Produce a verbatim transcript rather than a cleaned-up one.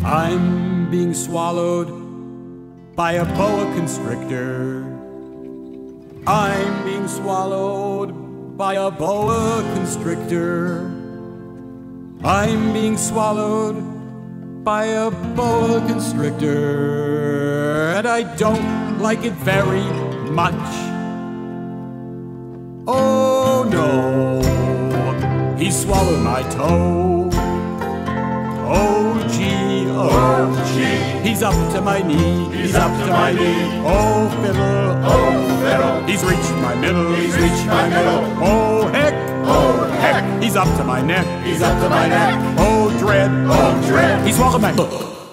I'm being swallowed by a boa constrictor. I'm being swallowed by a boa constrictor. I'm being swallowed by a boa constrictor, and I don't like it very much. Oh no, he swallowed my toe. Oh gee, oh gee, he's up to my knee, he's up to my knee. Oh fiddle, oh fiddle, he's reached my middle, he's reached my middle. Oh heck, oh heck, he's up to my neck, he's up to my neck. Oh dread, oh dread, he swallowed my book.